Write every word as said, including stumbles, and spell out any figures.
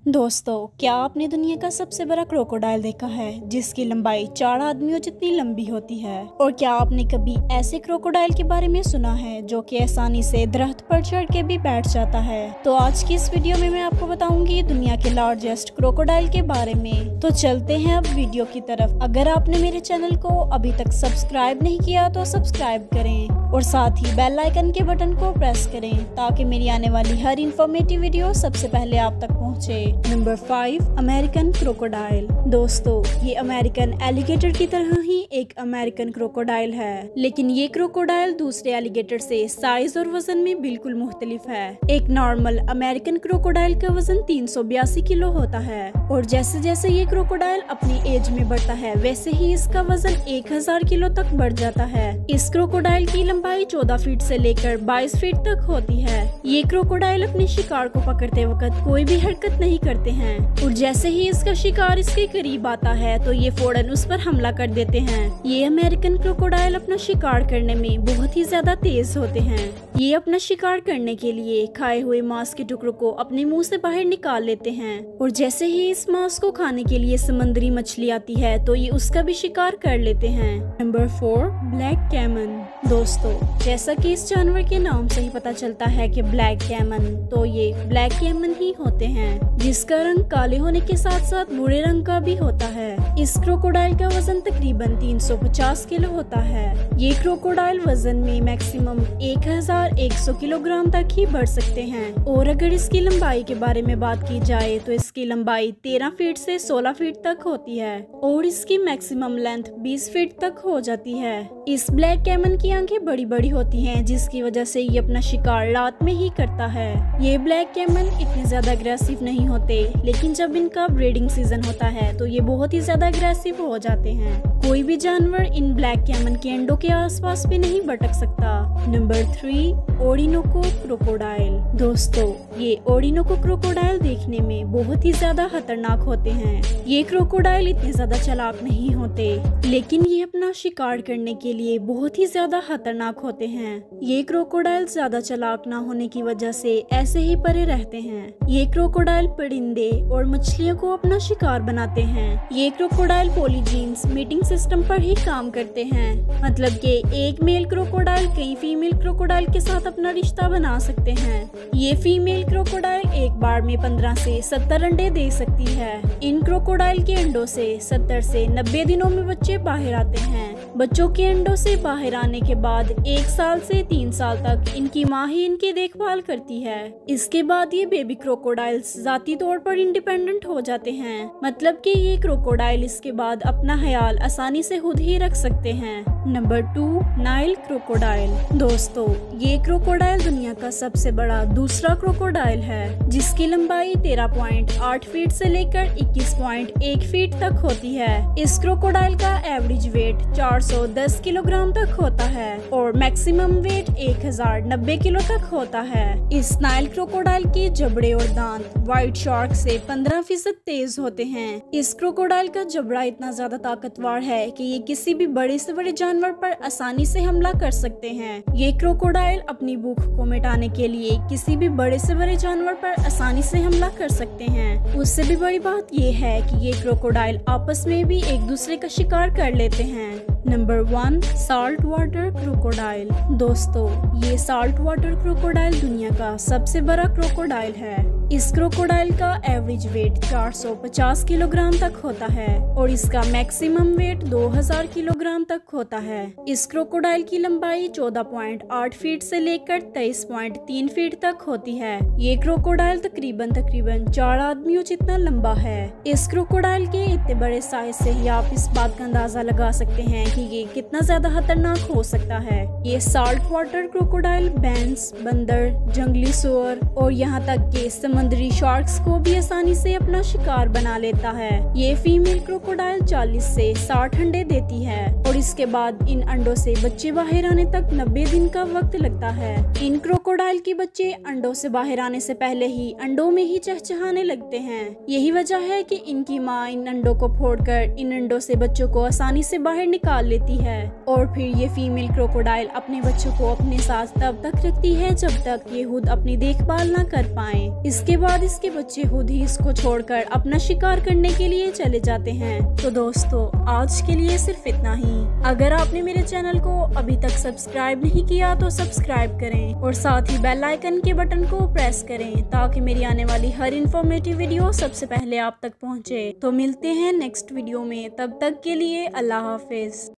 दोस्तों, क्या आपने दुनिया का सबसे बड़ा क्रोकोडाइल देखा है जिसकी लंबाई चार आदमियों जितनी लंबी होती है? और क्या आपने कभी ऐसे क्रोकोडाइल के बारे में सुना है जो कि आसानी से दरख्त पर चढ़ के भी बैठ जाता है? तो आज की इस वीडियो में मैं आपको बताऊंगी दुनिया के लार्जेस्ट क्रोकोडाइल के बारे में। तो चलते हैं अब वीडियो की तरफ। अगर आपने मेरे चैनल को अभी तक सब्सक्राइब नहीं किया तो सब्सक्राइब करें और साथ ही बेल आइकन के बटन को प्रेस करें ताकि मेरी आने वाली हर इन्फॉर्मेटिव वीडियो सबसे पहले आप तक पहुंचे। Number five, American crocodile. दोस्तों, ये अमेरिकन एलिगेटर की तरह ही एक अमेरिकन क्रोकोडाइल है, लेकिन ये क्रोकोडाइल दूसरे एलिगेटर से साइज और वजन में बिल्कुल मुख्तलिफ है। एक नॉर्मल अमेरिकन क्रोकोडाइल का वजन तीन सौ बयासी किलो होता है और जैसे जैसे ये क्रोकोडाइल अपनी एज में बढ़ता है वैसे ही इसका वजन एक हजार किलो तक बढ़ जाता है। इस क्रोकोडाइल की लंबाई चौदह फीट से लेकर बाईस फीट तक होती है। ये क्रोकोडाइल अपने शिकार को पकड़ते वक्त कोई भी हरकत नहीं करते हैं और जैसे ही इसका शिकार इसके करीब आता है तो ये फौरन उस पर हमला कर देते हैं। ये अमेरिकन क्रोकोडाइल अपना शिकार करने में बहुत ही ज्यादा तेज होते हैं। ये अपना शिकार करने के लिए खाए हुए मांस के टुकड़ों को अपने मुंह से बाहर निकाल लेते हैं और जैसे ही इस मांस को खाने के लिए समुद्री मछली आती है तो ये उसका भी शिकार कर लेते हैं। Number four, black caiman. दोस्तों, जैसा कि इस जानवर के नाम से ही पता चलता है कि ब्लैक कैमन, तो ये ब्लैक कैमन ही होते हैं जिसका रंग काले होने के साथ साथ भूरे रंग का भी होता है। इस क्रोकोडाइल का वजन तकरीबन तीन सौ पचास किलो होता है। ये क्रोकोडाइल वजन में मैक्सिमम एक हजार एक सौ किलोग्राम तक ही बढ़ सकते हैं और अगर इसकी लंबाई के बारे में बात की जाए तो इसकी लंबाई तेरह फीट से सोलह फीट तक होती है और इसकी मैक्सिमम लेंथ बीस फीट तक हो जाती है। इस ब्लैक कैमन की आंखें बड़ी बड़ी होती हैं जिसकी वजह से ये अपना शिकार रात में ही करता है। ये ब्लैक कैमन इतने ज्यादा अग्रेसिव नहीं होते, लेकिन जब इनका ब्रीडिंग सीजन होता है तो ये बहुत ही ज्यादा अग्रेसिव हो जाते हैं। कोई भी जानवर इन ब्लैक कैमन के अंडों के आसपास भी नहीं भटक सकता। Number three, Orinoco crocodile. दोस्तों, ये ओरिनोको क्रोकोडाइल देखने में बहुत ही ज्यादा खतरनाक होते हैं। ये क्रोकोडाइल इतने ज्यादा चालाक नहीं होते, लेकिन ये अपना शिकार करने के लिए बहुत ही ज्यादा खतरनाक होते हैं। ये क्रोकोडाइल ज्यादा चालाक ना होने की वजह से ऐसे ही परे रहते हैं। ये क्रोकोडाइल परिंदे और मछलियों को अपना शिकार बनाते हैं। ये क्रोकोडाइल पॉलीजीन्स मीटिंग सिस्टम पर ही काम करते हैं, मतलब कि एक मेल क्रोकोडाइल कई फीमेल क्रोकोडाइल के साथ अपना रिश्ता बना सकते हैं। ये फीमेल क्रोकोडाइल एक बार में पंद्रह से सत्तर अंडे दे सकती है। इन क्रोकोडाइल के अंडों से सत्तर से नब्बे दिनों में बच्चे बाहर आते हैं। बच्चों के अंडों से बाहर आने के बाद एक साल से तीन साल तक इनकी माँ ही इनकी देखभाल करती है। इसके बाद ये बेबी क्रोकोडाइल्स जाती तौर पर इंडिपेंडेंट हो जाते हैं, मतलब कि ये क्रोकोडाइल इसके बाद अपना ख्याल आसानी से खुद ही रख सकते हैं। Number two, Nile crocodile. दोस्तों, ये क्रोकोडाइल दुनिया का सबसे बड़ा दूसरा क्रोकोडाइल है जिसकी लंबाई तेरह पॉइंट आठ फीट से लेकर इक्कीस पॉइंट एक फीट तक होती है। इस क्रोकोडाइल का एवरेज वेट चार सौ दस किलोग्राम तक होता है और मैक्सिमम वेट एक हजार नब्बे किलो तक होता है। इस नाइल क्रोकोडाइल के जबड़े और दांत व्हाइट शार्क से पंद्रह फीसद तेज होते हैं। इस क्रोकोडाइल का जबड़ा इतना ज्यादा ताकतवर है कि ये किसी भी बड़े से बड़े जानवर पर आसानी से हमला कर सकते हैं। ये क्रोकोडाइल अपनी भूख को मिटाने के लिए किसी भी बड़े से बड़े जानवर पर आसानी से हमला कर सकते हैं। उससे भी बड़ी बात ये है कि ये क्रोकोडाइल आपस में भी एक दूसरे का शिकार कर लेते हैं। Number one, salt water crocodile. दोस्तों, ये साल्ट वाटर क्रोकोडाइल दुनिया का सबसे बड़ा क्रोकोडाइल है। इस क्रोकोडाइल का एवरेज वेट चार सौ पचास किलोग्राम तक होता है और इसका मैक्सिमम वेट दो हजार किलोग्राम तक होता है। इस क्रोकोडाइल की लंबाई चौदह पॉइंट आठ फीट से लेकर तेईस पॉइंट तीन फीट तक होती है। ये क्रोकोडाइल तकरीबन तकरीबन चार आदमियों जितना लंबा है। इस क्रोकोडाइल के इतने बड़े साइज से ही आप इस बात का अंदाजा लगा सकते हैं कि ये कितना ज्यादा खतरनाक हो सकता है। ये साल्ट वाटर क्रोकोडाइल बैंस, बंदर, जंगली सुअर और यहाँ तक के समुद्री शार्क्स को भी आसानी से अपना शिकार बना लेता है। ये फीमेल क्रोकोडाइल चालीस से साठ अंडे देती है और इसके बाद इन अंडों से बच्चे बाहर आने तक नब्बे दिन का वक्त लगता है। इन क्रोकोडाइल के बच्चे अंडों से बाहर आने से पहले ही अंडों में ही चहचहाने लगते हैं। यही वजह है कि इनकी माँ इन अंडों को फोड़कर इन अंडों से बच्चों को आसानी से बाहर निकाल लेती है और फिर ये फीमेल क्रोकोडाइल अपने बच्चों को अपने साथ तब तक रखती है जब तक ये खुद अपनी देखभाल न कर पाए। इसके जिसके बाद इसके बच्चे खुद ही इसको छोड़कर अपना शिकार करने के लिए चले जाते हैं। तो दोस्तों आज के लिए सिर्फ इतना ही। अगर आपने मेरे चैनल को अभी तक सब्सक्राइब नहीं किया तो सब्सक्राइब करें और साथ ही बेल आइकन के बटन को प्रेस करें ताकि मेरी आने वाली हर इन्फॉर्मेटिव वीडियो सबसे पहले आप तक पहुंचे। तो मिलते हैं नेक्स्ट वीडियो में, तब तक के लिए अल्लाह हाफिज।